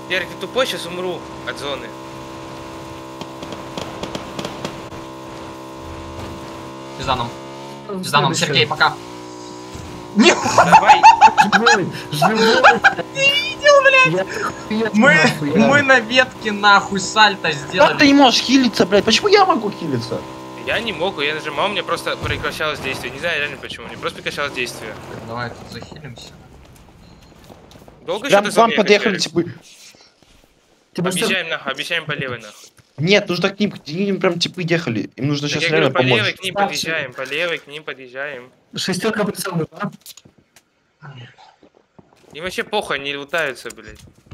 Ярик, ты тупой, сейчас умру от зоны. Пизданом, Сергей, пока. Давай. Живой! Мы на ветке нахуй сальто сделали. Как ты не можешь хилиться, блядь? Почему я могу хилиться? Я не мог, я нажимал, мне просто прекращалось действие. Не знаю реально почему, мне просто прекращалось действие. Давай тут захилимся. Долго еще Прям до к вам зоны подъехали, ехать, типа... Обещаем нахуй, обещаем по левой нахуй. Нет, нужно к ним прям типы ехали. Им нужно Так сейчас я реально говорю, по левой помочь. к ним подъезжаем, по левой к ним подъезжаем. Шестерка прицелов, да? Им вообще похуй, они лутаются, блядь.